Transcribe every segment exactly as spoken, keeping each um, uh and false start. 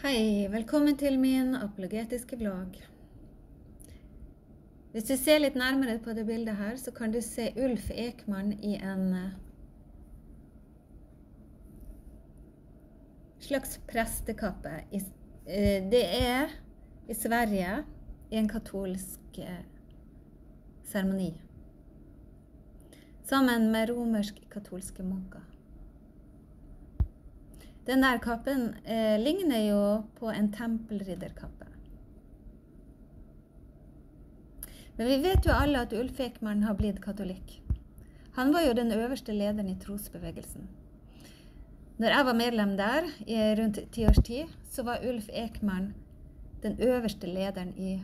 Hei, velkommen til min apologetiske vlogg. Hvis du ser litt nærmere på det bildet her, så kan du se Ulf Ekman i en slags prestekappe. Det er i Sverige i en katolsk seremoni, sammen med romersk-katolske munker. Den der kappen eh, ligner jo på en tempelridderkappe. Men vi vet jo alle at Ulf Ekman har blitt katolikk. Han var jo den øverste lederen i trosbevegelsen. Når jeg var medlem der, i rundt ti års tid, så var Ulf Ekman den øverste lederen i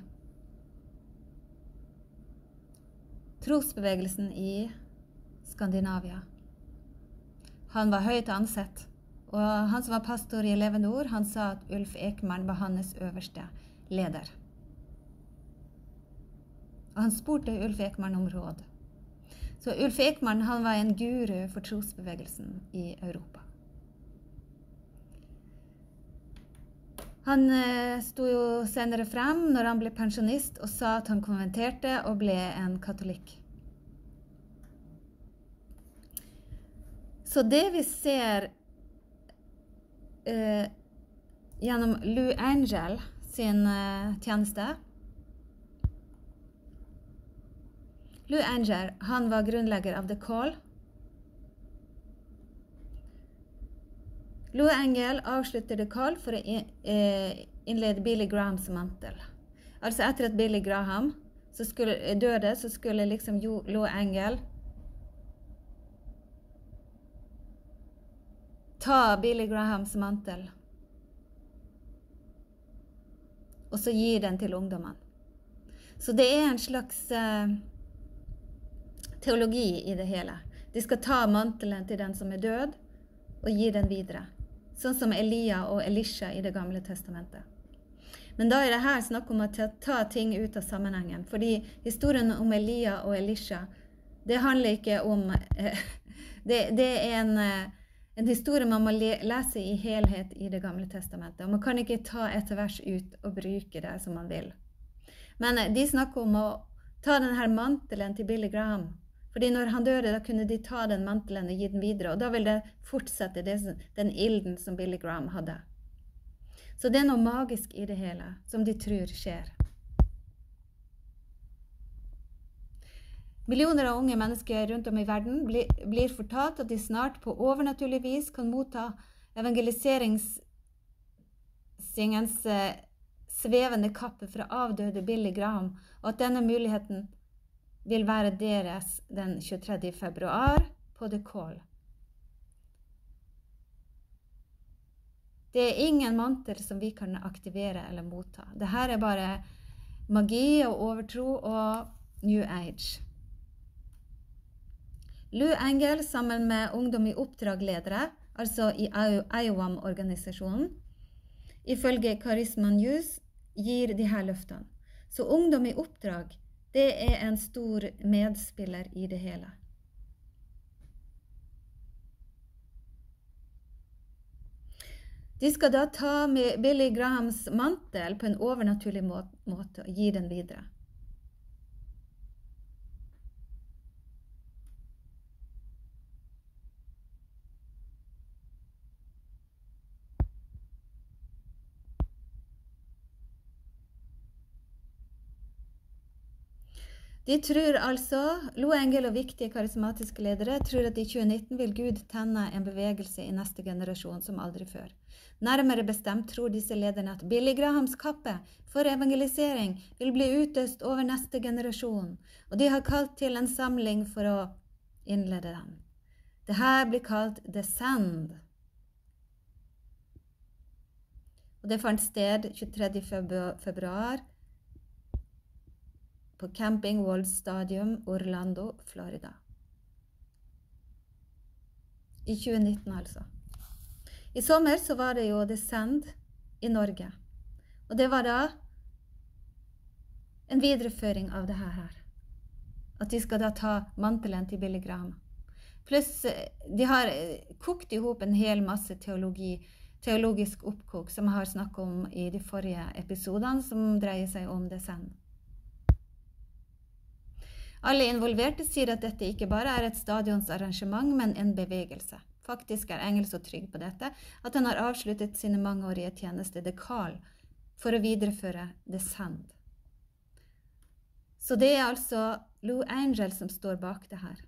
trosbevegelsen i Skandinavia. Han var høyt ansett. Og han som var pastor i Levende Ord, han sa at Ulf Ekman var hans øverste leder. Og han spurte Ulf Ekman om råd. Så Ulf Ekman, han var en guru for trosbevegelsen i Europa. Han eh, sto jo senere frem når han ble pensjonist og sa at han konverterte og ble en katolikk. Så det vi ser Uh, gjennom Lou Angel sin uh, tjeneste. Lou Angel, han var grunnlegger av The Call. Lou Angel avslutter The Call for å in uh, innlede Billy Grahams mantel. Altså etter at Billy Graham så skulle, døde, så skulle liksom Lou Angel ta Billy Grahams mantel, og så gi den til ungdommen. Så det er en slags eh, teologi i det hele. De skal ta mantelen til den som er død, og gi den videre. Sånn som Elia og Elisha i det gamle testamentet. Men da er det her snakk om å ta, ta ting ut av sammenhengen, fordi historien om Elia og Elisha, det handler ikke om, eh, det, det er en eh, En historie man må lese i helhet i det gamle testamentet. Og man kan ikke ta et vers ut og bruke det som man vil. Men de snakker om å ta denne mantelen til Billy Graham. Fordi når han døde, da kunne de ta den mantelen og gi den videre. Og da vil det fortsette det, den ilden som Billy Graham hadde. Så det er noe magisk i det hele, som de tror skjer. Millioner av unge mennesker rundt om i verden blir, blir fortalt at de snart på overnaturlig vis kan motta evangeliseringens eh, svevende kappe fra avdøde Billy Graham, og at denne muligheten vil være deres den tjuetredje februar på The Call. Det er ingen mantel som vi kan aktivere eller motta. Dette er bare magi og overtro og New Age. Lou Angel sammen med ungdom i oppdragledere, altså i I O M-organisasjonen, ifølge Charisma News, gir de her løftene. Så ungdom i oppdrag, det er en stor medspiller i det hele. De skal da ta med Billy Grahams mantel på en overnaturlig måte og gi den videre. De tror altså, Lou Angel og viktige karismatiske ledere tror at i tjue nitten vil Gud tenne en bevegelse i neste generasjon som aldri før. Nærmere bestemt tror disse lederne at Billy Grahams kappe for evangelisering vil bli utøst over neste generasjon, og de har kalt til en samling for å innlede den. Dette blir kalt The Send. Og det fant sted tjuetredje februar på Camping World Stadium, Orlando, Florida. I tjue nitten altså. I sommer så var det jo The Send i Norge. Og det var da en videreføring av det her. At de skal da ta mantelen til Billy Graham. Pluss, de har kokt ihop en hel masse teologi teologisk oppkok som jeg har snakket om i de forrige episodene, som dreier seg om descend. Alle involverte sier at dette ikke bare er et stadionsarrangement, men en bevegelse. Faktisk er Engel så trygg på dette at han har avsluttet sine mangeårige tjeneste dekal for å videreføre descend. Så det er altså Lou Angel som står bak det her.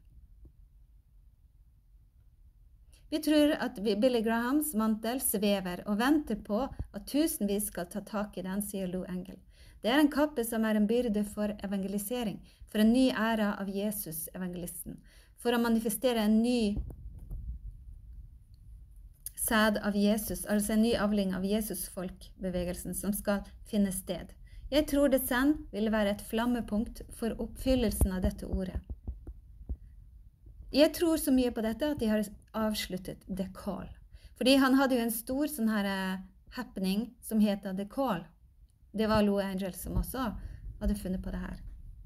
Vi tror at Billy Grahams mantel svever og venter på at tusenvis skal ta tak i den, sier Lou Angel. Det er en kappe som er en byrde for evangelisering, for en ny æra av Jesus, evangelisten, for å manifestere en ny sæd av Jesus, altså en ny avling av Jesus-folk-bevegelsen som skal finne sted. Jeg tror descend vil være et flammepunkt for oppfyllelsen av dette ordet. Jeg tror så mye på dette at de har avsluttet The Call. Fordi han hadde jo en stor sånn her happening som heter The Call. Det var Lou Angel som også hadde funnet på det her.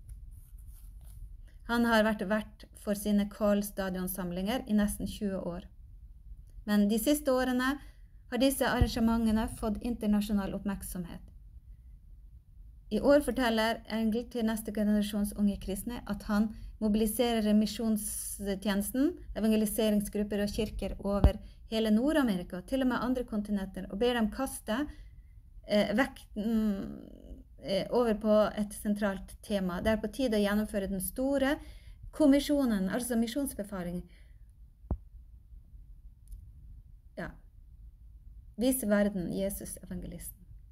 Han har vært vert for sine Call-stadionsamlinger i nesten tjue år. Men de siste årene har disse arrangementene fått internasjonal oppmerksomhet. I år forteller Engel til neste generasjons unge kristne at han mobiliserer misjonstjenesten, evangeliseringsgrupper og kirker over hele Nord-Amerika, til og med andre kontinenter, og ber dem kaste eh, vekten eh, over på et sentralt tema. Det er på tide å gjennomføre den store kommisjonen, altså misjonsbefaring. Ja. Vise verden Jesus evangelisten.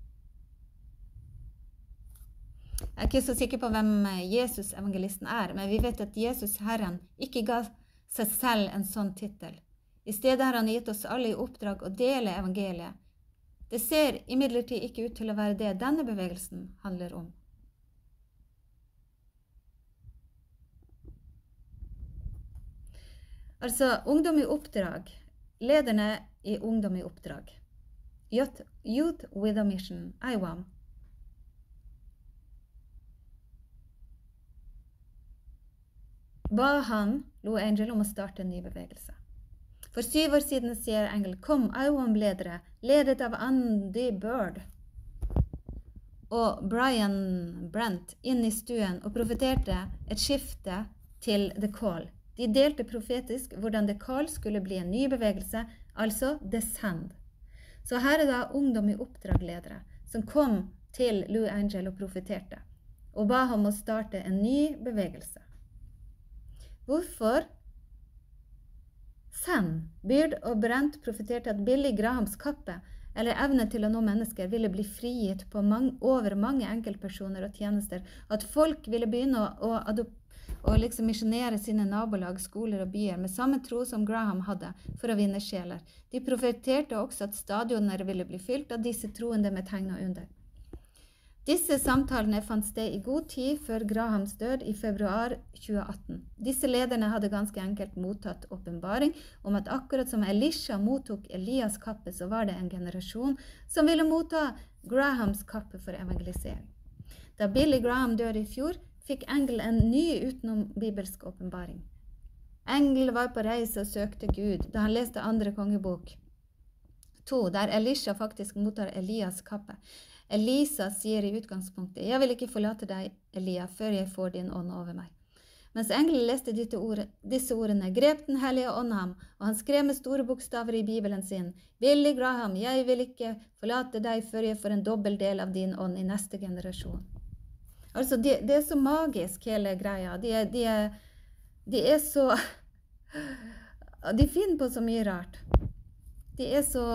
Jeg er ikke så sikker på hvem Jesus evangelisten er, men vi vet at Jesus Herren ikke ga seg selv en sånn titel. I stedet har han gitt oss alle i oppdrag å dele evangeliet. Det ser imidlertid ikke ut til å være det denne bevegelsen handler om. Altså, ungdom i oppdrag, lederne i ungdom i oppdrag. Youth, Youth with a Mission, I W A M. Ba han, Lou Angel, om å starte en ny bevegelse. For syv år siden sier Engel, kom, I W A M-ledere, ledet av Andy Bird og Brian Brent inn i stuen og profeterte et skifte til The Call. De delte profetisk hvordan The Call skulle bli en ny bevegelse, altså descend. Så her er da ungdom i oppdragledere som kom til Lou Angel og profeterte, og ba ham å starte en ny bevegelse. Hvorfor? Send, Byrd og Brent profeterte at Billy Grahams kappe, eller evne til å nå mennesker, ville bli frigitt på mange, over mange enkeltpersoner og tjenester, at folk ville begynne å, å, å liksom misjonere sine nabolag, skoler og byer med samme tro som Graham hadde for å vinne sjeler. De profeterte også at stadioner ville bli fylt av disse troende med tegn og under. Disse samtalene fant sted i god tid før Grahams død i februar tjue atten. Disse lederne hadde ganske enkelt mottatt åpenbaring om at akkurat som Elisha mottok Elias kappe, så var det en generasjon som ville motta Grahams kappe for evangelisering. Da Billy Graham døde i fjor, fikk Engel en ny utenom bibelsk åpenbaring. Engel var på reise og søkte Gud da han leste andre kongebok to, der Elisha faktisk mottar Elias kappe. Elisa sier i utgangspunktet, jeg vil ikke forlate deg, Elia, før jeg får din ånd over meg. Mens engelen leste disse ordene, grep den hellige ånd ham, og han skrev med store bokstaver i Bibelen sin, Billy Graham, jeg vil ikke forlate deg før jeg får en dobbel del av din ånd i neste generasjon. Altså, det, det er så magisk, hele greia. De er, de er, de er så... De finner på så mye rart. De er så...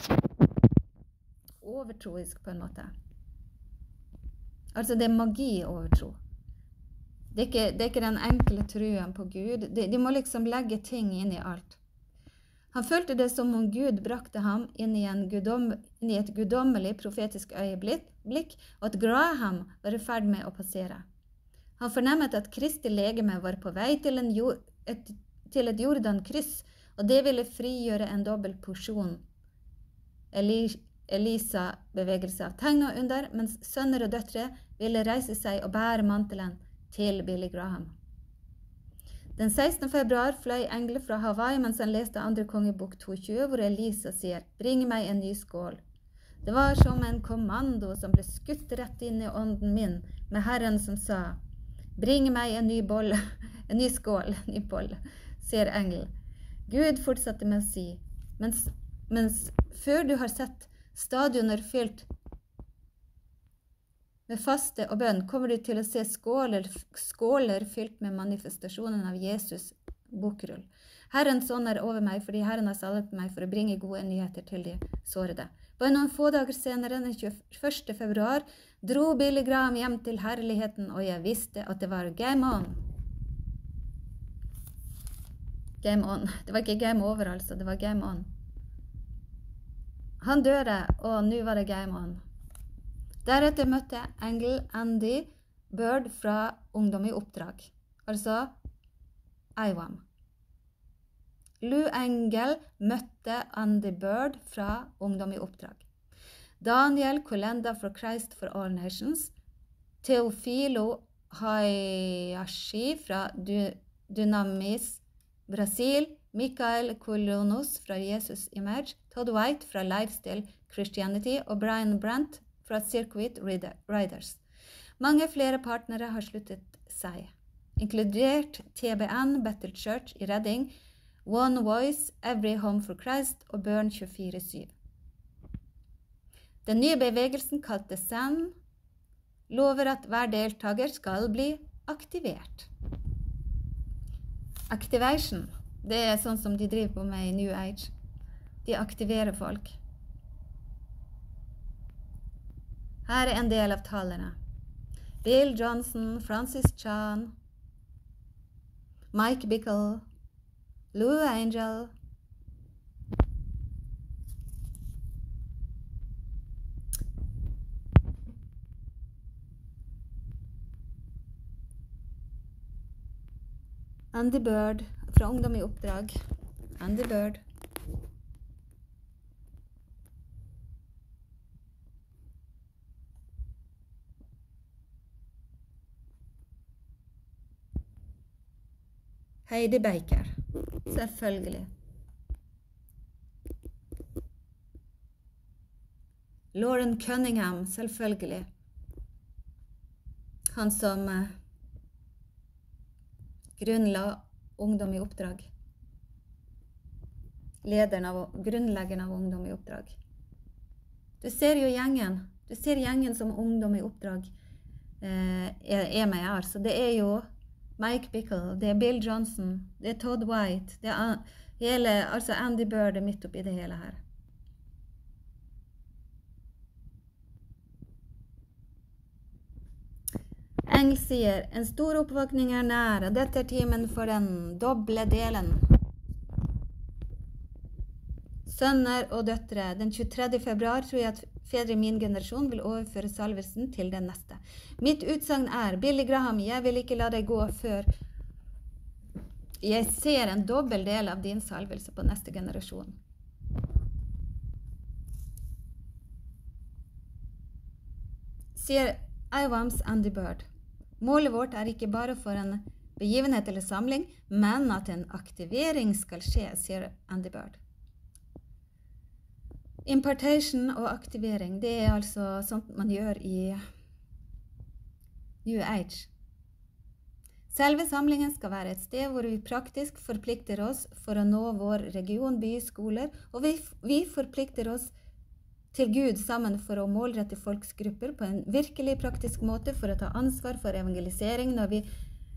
overtroisk på en måte. Altså det er magi overtro. Det er ikke, det er ikke den enkle truen på Gud. De, de må liksom legge ting inn i alt. Han følte det som om Gud brakte ham inn i, en gudom, inn i et guddommelig profetisk øyeblikk, og at Graham var i ferd med å passere. Han fornemmet at Kristi legeme var på vei til, en jord, et, til et Jordan-kryss, og det ville frigjøre en dobbelt porsjon. Eli Elisa-bevegelse av tegn og under, mens sønner og døtre ville reise seg og bære mantelen til Billy Graham. Den sekstende februar fløy engel fra Hawaii mens han leste andre kongebok tjueto, hvor Elisa sier, bring meg en ny skål. Det var som en kommando som ble skutt rett inn i ånden min, med Herren som sa, bring meg en ny bolle, en ny skål, en ny bolle, sier engel. Gud fortsatte med å si, mens, mens før du har sett stadioner fylt med faste og bønn, kommer du til å se skåler, skåler fylt med manifestasjonen av Jesus bokrull. Herrens ånd er over meg, fordi Herren har salvet meg for å bringe gode nyheter til de sårede. Bare noen få dager senere, den tjueførste februar, dro Billy Graham hjem til herligheten, og jeg visste at det var game on. Game on. Det var ikke game over, altså. Det var game on. Han døde, og nå var det game on. Deretter møtte engel Andy Bird fra Ungdom i oppdrag, altså I W A M. Lou Engel møtte Andy Bird fra Ungdom i oppdrag. Daniel Kolenda fra Christ for All Nations. Teofilo Hayashi fra Dunamis Brasil. Mikael Kolonos fra Jesus Image. Todd White fra Lifestyle Christianity og Brian Brandt fra Circuit Riders. Mange flere partnere har sluttet seg, inkludert T B N, Battle Church i Redding, One Voice, Every Home for Christ og Burn tjuefire syv. Den nye bevegelsen kalt The Sun lover at hver deltaker skal bli aktivert. Activation, det er sånn som de driver på med i New Age. De aktiverer folk. Her er en del av talerne. Bill Johnson, Francis Chan, Mike Bickle, Lou Angel, Andy Bird fra Ungdom i oppdrag. Andy Bird. Heidi Baker, selvfølgelig. Lauren Cunningham, selvfølgelig. Han som uh, grunnla Ungdom i oppdrag. Lederen av, grunnleggeren av Ungdom i oppdrag. Du ser jo gjengen. Du ser gjengen som Ungdom i oppdrag uh, er, er med her. Så det er jo Mike Bickle, det er Bill Johnson, det er Todd White, det er hele, altså Andy Bird er midt oppi det hele her. Engel sier, en stor oppvåkning er nær, og dette er timen for den doble delen. Sønner og døtre, den tjuetredje februar tror jeg at fedre i min generasjon vil overføre salvelsen til den neste. Mitt utsagn er, Billy Graham, jeg vil ikke la deg gå før jeg ser en dobbel del av din salvelse på neste generasjon. Sier I W A M's Andy Bird. Målet vårt er ikke bare for en begivenhet eller samling, men at en aktivering skal skje, sier Andy Bird. Impartation og aktivering, det er altså sånt man gjør i New Age. Selve samlingen skal være et sted hvor vi praktisk forplikter oss for å nå vår region, by, skoler, og vi, vi forplikter oss til Gud sammen for å målrette folksgrupper på en virkelig praktisk måte for å ta ansvar for evangelisering når vi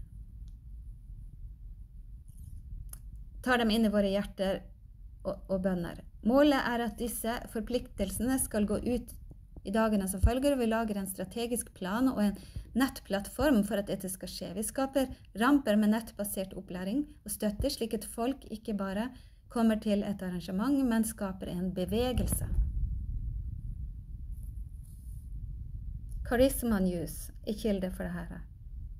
tar dem inn i våre hjerter og, og bønner. Målet er at disse forpliktelsene skal gå ut i dagene som følger, og vi lager en strategisk plan og en nettplattform for at dette skal skje. Vi skaper ramper med nettbasert opplæring og støtte, slik at folk ikke bare kommer til et arrangement, men skaper en bevegelse. Charisma News er kilde for det her.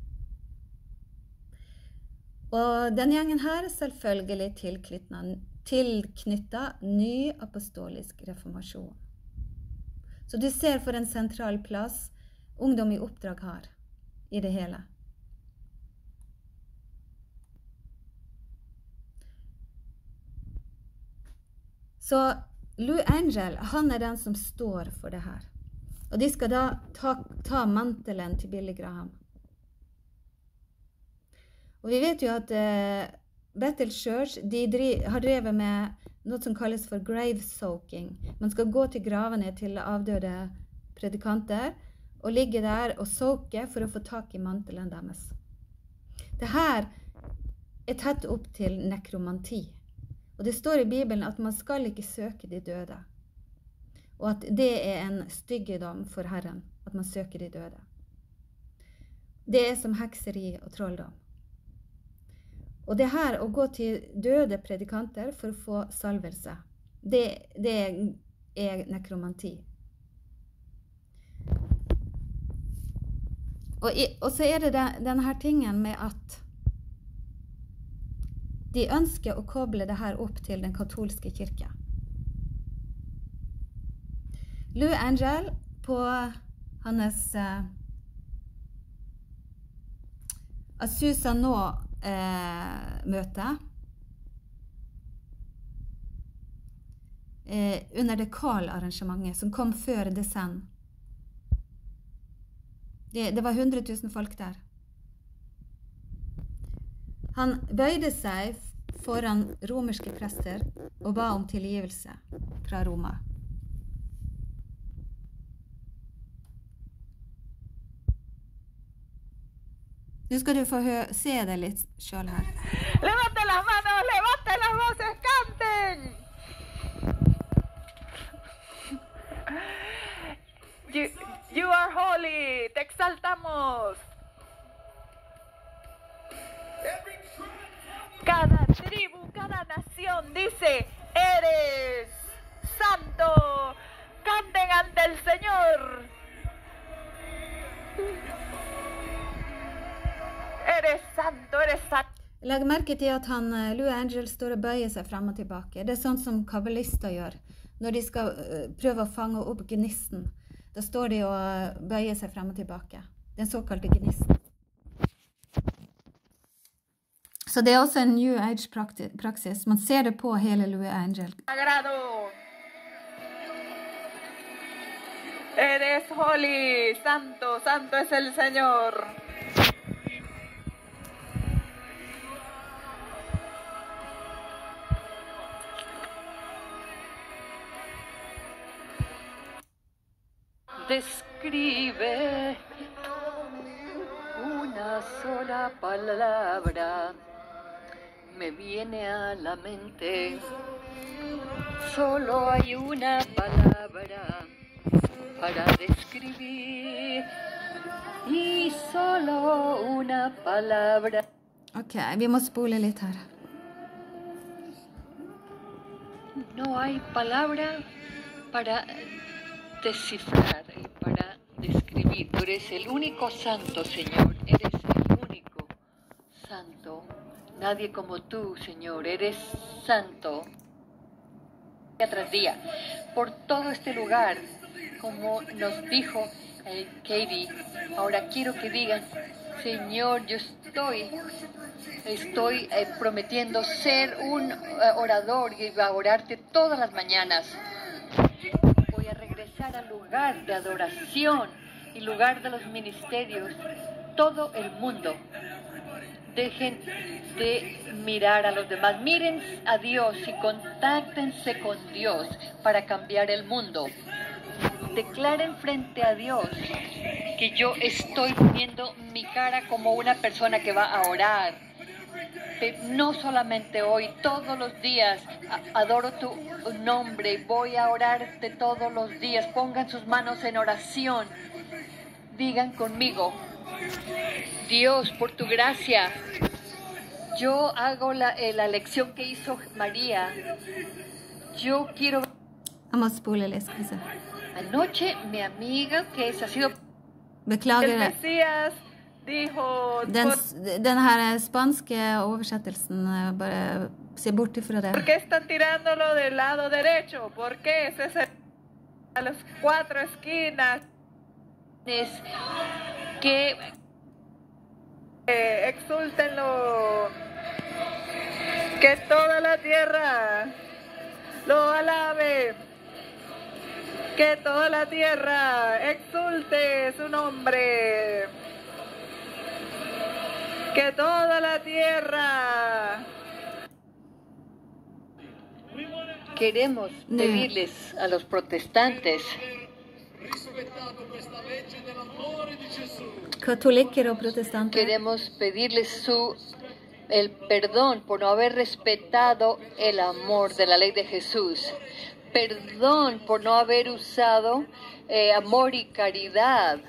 Og denne gjengen her er selvfølgelig tilknyttet tilknyttet ny apostolisk reformasjon. Så du ser for en sentral plass Ungdom i oppdrag har i det hele. Så Lou Angel, han er den som står for det her. Og de skal da ta, ta mantelen til Billy Graham. Og vi vet jo at uh, Bethel Church, de driv, har drevet med noe som kalles for grave soaking. Man skal gå til gravene til avdøde predikanter, og ligge der og soake for å få tak i mantelen deres. Det her er tatt opp til nekromanti. Og det står i Bibelen at man skal ikke søke de døde. Og at det er en styggedom for Herren, at man søker de døde. Det er som hekseri og trolldom. Og det her å gå til døde predikanter for å få salvelse, det, det er nekromanti. Og, i, og så er det den, denne her tingen med at de ønsker å koble det her opp til den katolske kirke. Lou Angel på hans uh, Azusa nå eh, møte eh, under det Karl-arrangementet som kom før Descent. Det, det var hundre tusen folk der. Han bøyde seg foran romerske prester og ba om tilgivelse fra Roma. Nu skal du få se det litt selv her. Levante las manos, levante las voces, canten! You, you are holy, te exaltamos. Cada tribu, cada nación dice, eres santo. Canten ante el Señor. Eres santo, eres santo. Legg merke til at han, Lou Angel står og bøyer seg frem og tilbake. Det er sånn som kabbalister gjør. Når de skal uh, prøve å fange opp gnisten, da står de og bøyer seg frem og tilbake. Den såkalte gnisten. Så det er også en New Age praksis. Man ser det på hele Lou Angel. Sagrado. Eres holy, santo, santo es el Señor. Describe una sola palabra, me viene a la mente. Solo hay una palabra para describir y solo una palabra. Ok, vi må spole litt her. No hay palabra para descifrar y para describir. Tú eres el único santo, Señor. Eres el único santo. Nadie como tú, Señor. Eres santo. Día tras día, por todo este lugar, como nos dijo eh, Katie, ahora quiero que digan, Señor, yo estoy, estoy eh, prometiendo ser un eh, orador y va a orarte todas las mañanas. Al lugar de adoración y lugar de los ministerios, todo el mundo. Dejen de mirar a los demás, miren a Dios y contáctense con Dios para cambiar el mundo. Declaren frente a Dios que yo estoy poniendo mi cara como una persona que va a orar. No solamente hoy, todos los días adoro tu nombre, voy a orarte todos los días. Pongan sus manos en oración, digan conmigo, Dios, por tu gracia, yo hago la, eh, la lección que hizo María. Yo quiero... Anoche mi amiga que es, ha sido... Beklager. El Mesías dijo... Den, den her spanske oversettelsen, bare se bort ifra det. ¿Por qué están tirándolo del lado derecho? ¿Por qué? Ese es el, a las cuatro esquinas. Es que eh, exúltenlo. Que toda la tierra lo alabe. Que toda la tierra exulte su nombre. Que toda la tierra. Queremos pedirles a los protestantes, katolikker og protestanter, queremos pedirles su el perdón por no haber respetado el amor de la ley de Jesús. Perdón por no haber usado eh, amor y caridad.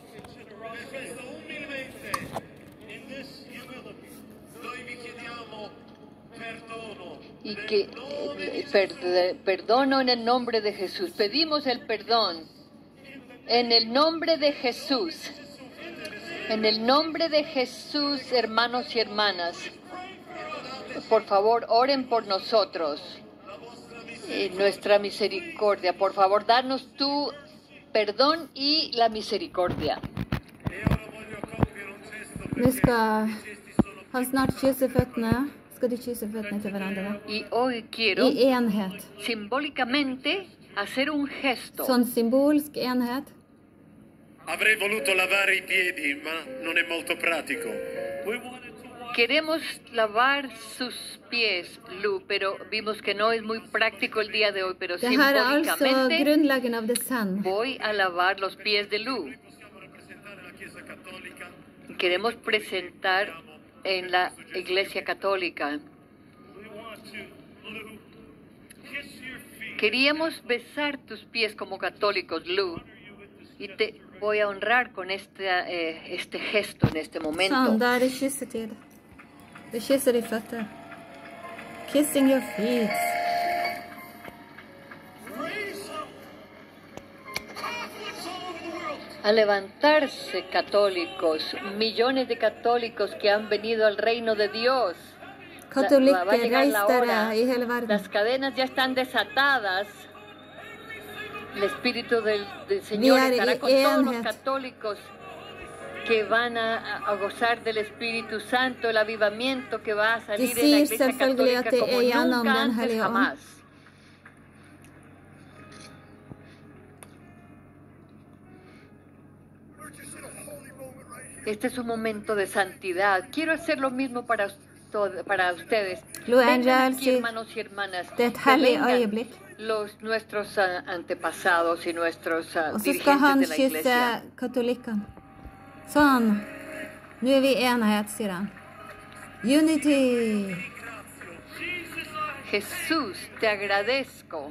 Y que eh, per, perdono en el nombre de Jesús. Pedimos el perdón en el nombre de Jesús. En el nombre de Jesús, hermanos y hermanas, por favor, oren por nosotros. Eh, nuestra misericordia, por favor, danos tu perdón y la misericordia. Vi skal han snart kysse føttene. Skal de kysse føttene til hverandre? Y hoy quiero I enhet. simbólicamente hacer un gesto. Sånn symbolsk enhet. Avrei voluto lavare i piedi, ma non è molto pratico. Queremos lavar sus pies, Lu, pero vimos que no es muy práctico el día de hoy, pero Det her er altså simbólicamente grunnleggeren av det sann. voy a lavar los pies de Lu. Queremos presentar en la Iglesia Católica. Queríamos besar tus pies como católicos, Lu, y te voy a honrar con este, eh, este gesto en este momento. Sånn, da er det kyssetid. Vi kysser de føtter. Kissing your feet. A levantarse católicos, millones de católicos que han venido al reino de Dios. La- va a Katolikker, llegar reis la dere hora. i hele verden. Las cadenas ya están desatadas. El Espíritu del, del Señor Vi er estará i con todos los enhet. católicos que van a, a gozar del Espíritu Santo, el avivamiento que va a De salir en la sier Iglesia selvfølgelig at Católica det como er gjennom nunca Den antes hellige ånd. jamás. Este es un momento de santidad. Quiero hacer lo mismo para, to- para ustedes. Lo Vengan Angel, aquí, sí. hermanos y hermanas. Det er et Que hellig vengan øyeblikk. los, nuestros ah, antepasados y nuestros ah, Og så skal han dirigentes de la kysse iglesia. katolikkene. Sånn. Nå er vi i enhet, sier han. Unity. Jesús, te agradezco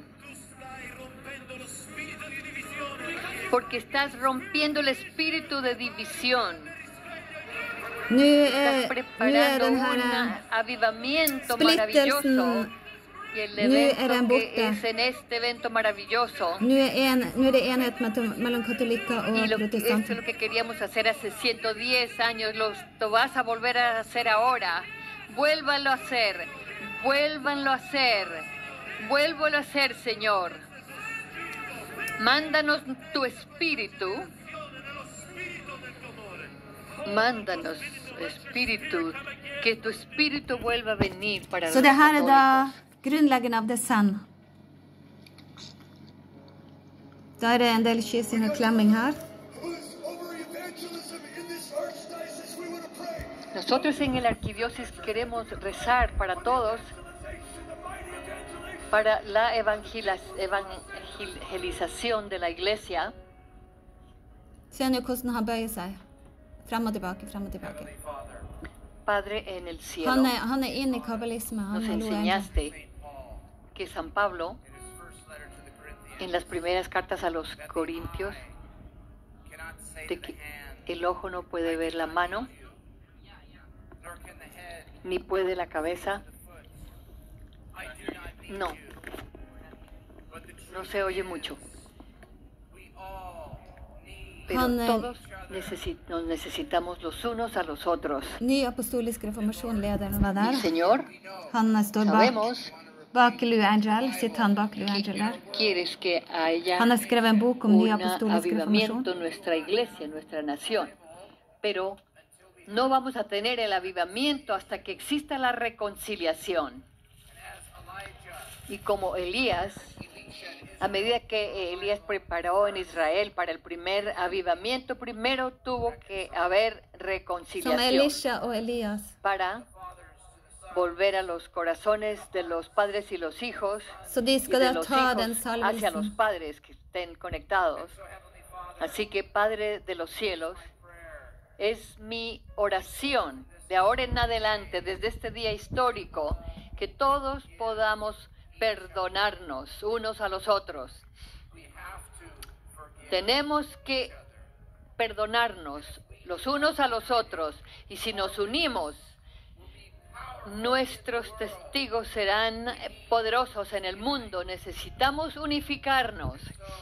porque estás rompiendo el espíritu de división. Nå Estás er, nå er preparando den un her avivamiento splittelsen. maravilloso. Y el Nu är den evento borta. que es en este evento maravilloso. Nå er, en, nå er det enhet mellom, mellom katolikker Y og lo, esto es protestanter. lo que queríamos hacer hace ciento diez años. Lo, lo vas a volver a hacer ahora. Vuélvanlo a hacer. Vuélvanlo a hacer. Vuélvalo a hacer, Señor. Mándanos tu espíritu. Mándanos, espíritu. Que tu espíritu vuelva a venir para Så los det her er da católicos. grunnleggende av det sann. Da er det en del kyssing og klemming her. Nosotros en el arquidiócesis queremos rezar para todos, para la evangela- evangelización de la iglesia. Se nå hvordan han bøyer seg. Frem og tilbake, frem og tilbake. Padre en el cielo, Han er, han er inne i kabbalisme. Han nos er Lo Angel. enseñaste que San Pablo, en las primeras cartas a los Corintios, de que el ojo no puede ver la mano, ni puede la cabeza. No, no se oye mucho. Pero Han, eh, todos necesi- nos necesitamos los unos a los otros. Ny apostolisk reformasjon-lederen var Y der. Señor, Han står bak, sabemos bak Lo Angel. Sitter han bak Lo Angel der. que quieres que haya Han har skrevet en bok om ny un apostolisk avivamiento reformasjon. en nuestra iglesia, en nuestra nación. Pero no vamos a tener el avivamiento hasta que exista la reconciliación. Y como Elías, a medida que Elías preparó en Israel para el primer avivamiento, primero tuvo que haber Som reconciliación Elisha og Elias. para volver a los corazones de los padres y los hijos Så de y skal de da los ta den hijos hacia los salvelsen. padres que estén conectados. Así que, Padre de los cielos, es mi oración de ahora en adelante, desde este día histórico, que todos podamos perdonarnos unos a los otros. Tenemos que perdonarnos los unos a los otros, y si nos unimos, nuestros testigos serán poderosos en el mundo. Necesitamos unificarnos.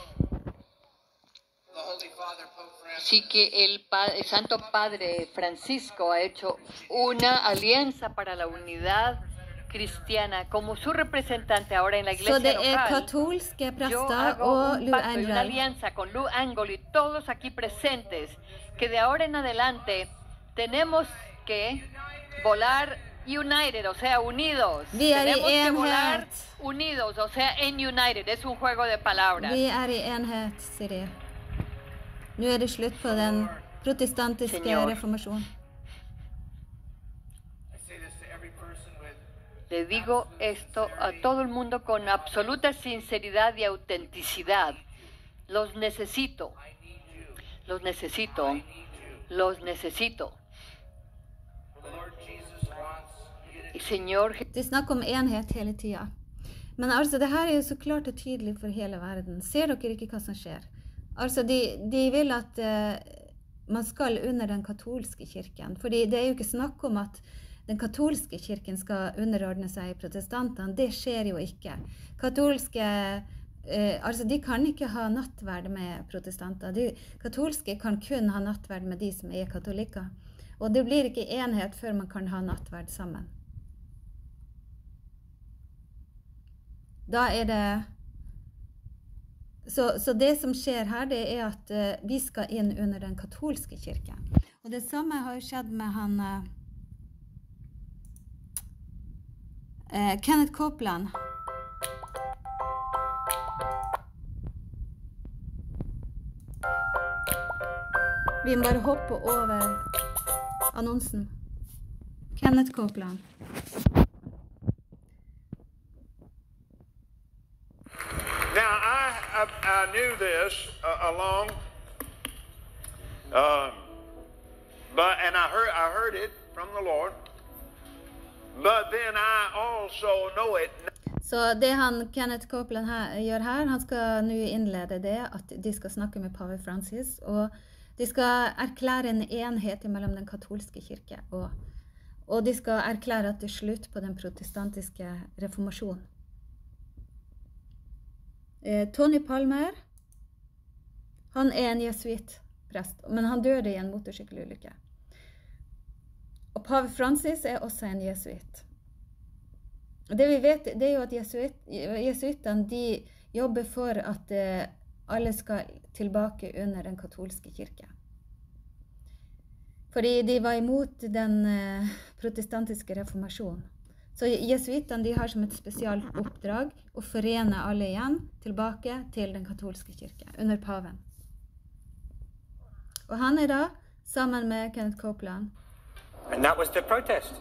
Así que el, pa el Santo Padre Francisco ha hecho una alianza para la unidad cristiana como su representante ahora en la Så iglesia det er local. katolske Yo prester hago og un Lou pacto y una Angel. alianza con Lou Angel y todos aquí presentes, que de ahora en adelante tenemos que volar united, o sea, unidos. Vi er i Tenemos que volar enhet. unidos, o sea, en united. Es un juego de palabras. Vi er i enhet, sier de. Nå er det slutt på den protestantiske Señor. reformasjonen. Le digo esto a todo el mundo con absoluta sinceridad y autenticidad. Los necesito. Los necesito. Los necesito. Y Señor, De snakker om enhet hele tida. Men altså, det her er jo så klart og tydelig for hele verden. Ser dere ikke hva som skjer? Altså, de, de vil at eh, man skal under den katolske kirken. Fordi det er jo ikke snakk om at den katolske kirken skal underordne seg protestantene. Det skjer jo ikke. Katolske, eh, altså de kan ikke ha nattverd med protestanter. De katolske kan kun ha nattverd med de som er katolikker. Og det blir ikke enhet før man kan ha nattverd sammen. Da er det... Så, så det som skjer her, det er at uh, vi skal inn under den katolske kirken. Og det samme har jo skjedd med han... Uh, uh, Kenneth Copeland. Vi må bare hoppe over annonsen. Kenneth Copeland. Now, I, I, I knew this uh, along, um, but and I heard I heard it from the Lord, but then I also know it. Så det han Kenneth Copeland her, gjør her, han skal nå innlede det at de skal snakke med Pave Francis, og de skal erklære en enhet mellom den katolske kirke, og, og de skal erklære at det er slutt på den protestantiske reformasjonen. Eh, Tony Palmer, han er en jesuitprest, men han døde i en motorsykkelulykke. Og Pave Francis er også en jesuit. Det vi vet, det er jo at jesuit, jesuitene, de jobber for at eh, alle skal tilbake under den katolske kirke. Fordi de var imot den eh, protestantiske reformasjonen. Så jesuitene, de har som et spesialt oppdrag å forene alle igjen tilbake til den katolske kirke, under paven. Og han er da sammen med Kenneth Copeland. And that was the protest.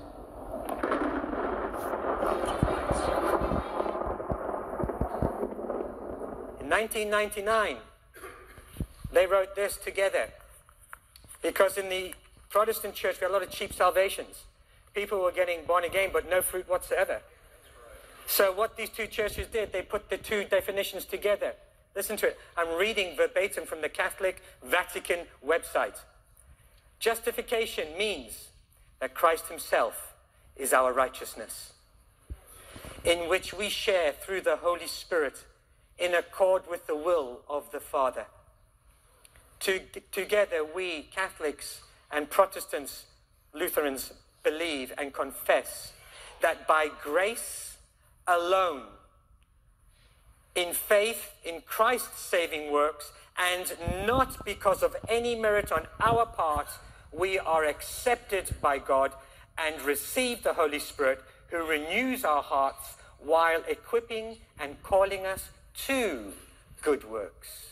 In nineteen ninety-nine, they wrote this together. Because in the Protestant church, we had a lot of cheap salvations. People were getting born again, but no fruit whatsoever. So what these two churches did, they put the two definitions together. Listen to it. I'm reading verbatim from the Catholic Vatican website. Justification means that Christ himself is our righteousness, in which we share through the Holy Spirit in accord with the will of the Father. To, together we, Catholics and Protestants, Lutherans, believe and confess that by grace alone, in faith in Christ's saving works, and not because of any merit on our part, we are accepted by God and receive the Holy Spirit, who renews our hearts while equipping and calling us to good works.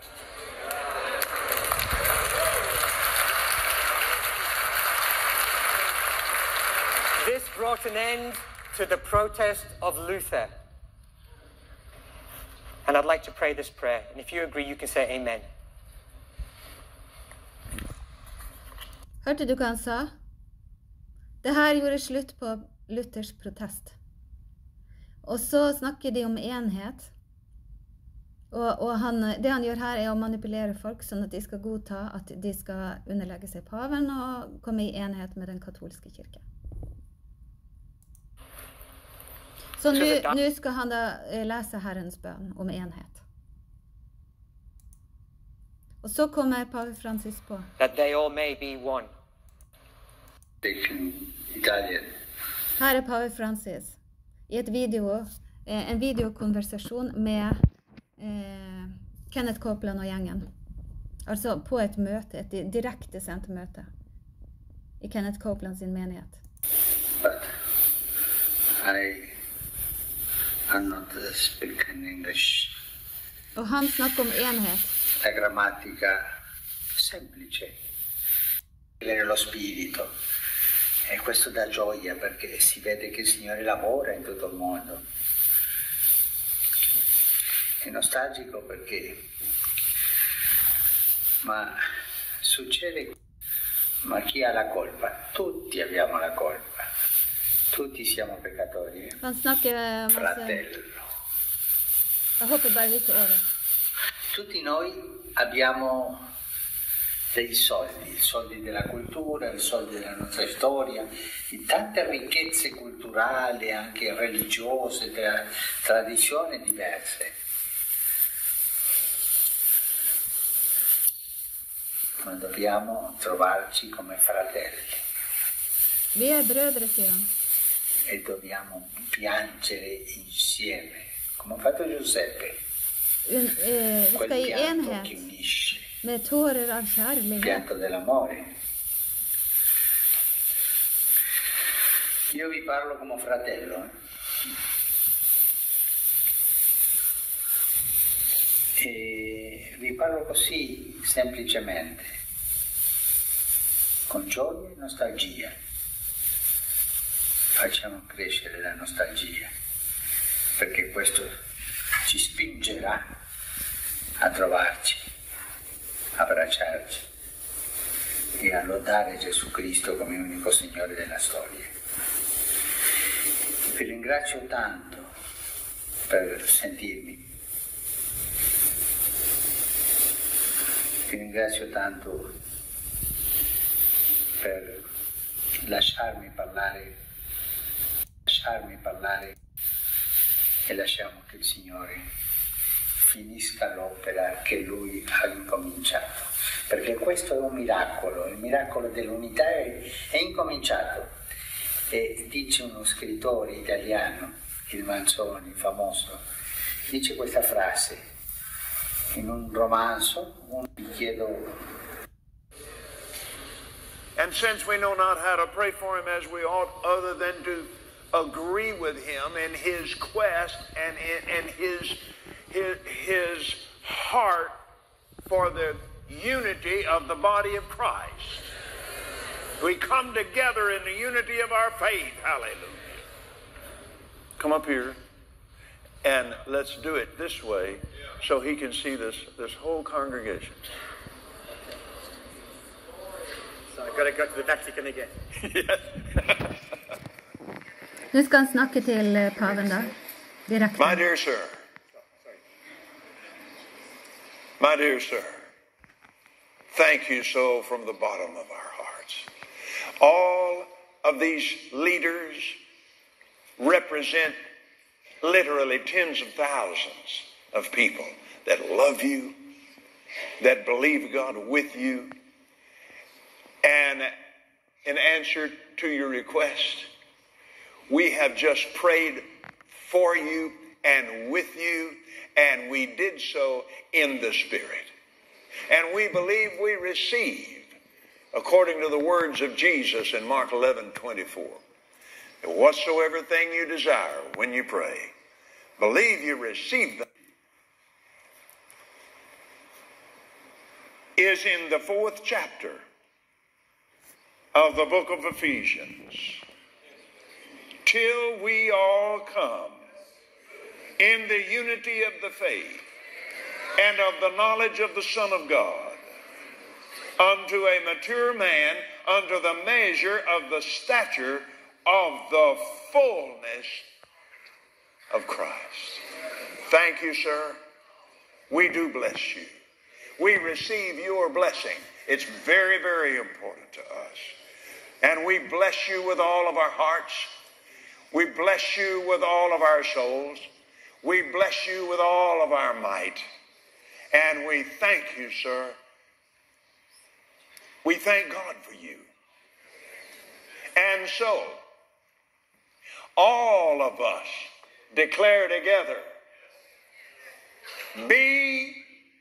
This brought an end to the protest of Luther. And I'd like to pray this prayer. And if you agree, you can say amen. Hørte du hva han sa? Det her gjorde slutt på Luthers protest. Og så snakker de om enhet. Og, og han, det han gjør her er å manipulere folk sånn at de skal godta at de skal underlegge seg paven og komme i enhet med den katolske kirke. Så nå skal han da lese Herrens bønn om enhet. Og så kommer pave Francis på. That they all may be one. Her er pave Francis i et video, en videokonversasjon med eh, Kenneth Copeland og gjengen. Altså på et møte, et direkte sendt møte i Kenneth Copeland sin menighet. But I I'm not speaking English. Og han snakker om enhet. La grammatica semplice, nello spirito. E questo dà gioia perché si vede che il Signore lavora in tutto il mondo. È nostalgico perché ma succede, ma chi ha la colpa? Tutti abbiamo la colpa. Tutti siamo peccatori. Han snakker masse... Fratello. Jeg hopper bare litt over. Tutti noi abbiamo dei soldi, i soldi della cultura, i soldi della nostra storia, di tante ricchezze culturali, anche religiose, tra tradizioni diverse. Ma dobbiamo trovarci come fratelli. Vi er brødre, sier han. E dobbiamo piangere insieme, come ha fatto Giuseppe. Un, eh, vi skal i enhet med tårer av kjærlighet. Pianto dell'amore. Io vi parlo come fratello. E vi parlo così semplicemente, con gioia e nostalgia. Facciamo crescere la nostalgia, perché questo ci spingerà a trovarci, abbracciarci e a lodare Gesù Cristo come unico Signore della storia. Vi ringrazio tanto per sentirmi, vi ringrazio tanto per lasciarmi parlare lasciarmi parlare e lasciamo che il Signore finisca l'opera che Lui ha incominciato, perché questo è un miracolo, il miracolo dell'unità è, è incominciato. E dice uno scrittore italiano, il Manzoni, famoso, dice questa frase in un romanzo, un vi chiedo. And since we know not how to pray for him as we ought, other than to agree with him in his quest and in, in his, his his heart for the unity of the body of Christ. We come together in the unity of our faith. Hallelujah. Come up here and let's do it this way so he can see this, this whole congregation. So I've got to go to the Vatican again. Yes. Nu skal han snakke til paven da, direkte. My dear sir, my dear sir, thank you so from the bottom of our hearts. All of these leaders represent literally tens of thousands of people that love you, that believe God with you, and in answer to your request, we have just prayed for you and with you, and we did so in the Spirit. And we believe we received, according to the words of Jesus in Mark eleven twenty-four, Whatsoever thing you desire when you pray, believe you receive them. Is in the fourth chapter of the book of Ephesians. Till we all come in the unity of the faith and of the knowledge of the Son of God, unto a mature man, unto the measure of the stature of the fullness of Christ. Thank you, sir. We do bless you. We receive your blessing. It's very, very important to us. And we bless you with all of our hearts. We bless you with all of our souls. We bless you with all of our might. And we thank you, sir. We thank God for you. And so, all of us declare together, be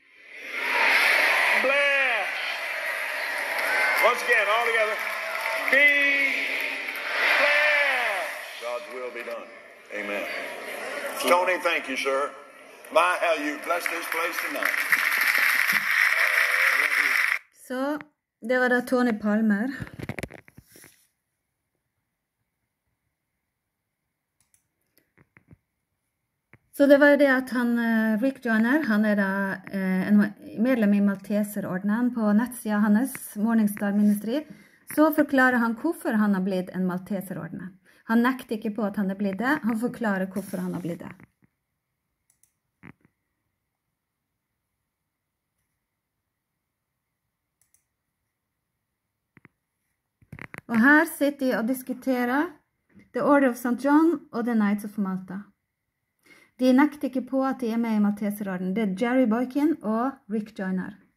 blessed. Once again, all together, be blessed. God's will be done. Amen. Tony, thank you, sir. My, how you blessed this place tonight. Så det var da Tony Palmer. Så det var jo det at han, Rick Joyner, han er da eh, en medlem i Malteserordenen. På nettsida hans, Morningstar Ministry, så forklarer han hvorfor han har blitt en Malteserordenen. Han nekter ikke på at han er blitt det, han forklarer hvorfor han har blitt det. Og her sitter de og diskuterer The Order of Saint John og The Knights of Malta. De nekter ikke på at de er med i Malteserordenen. Det er Jerry Boykin og Rick Joyner.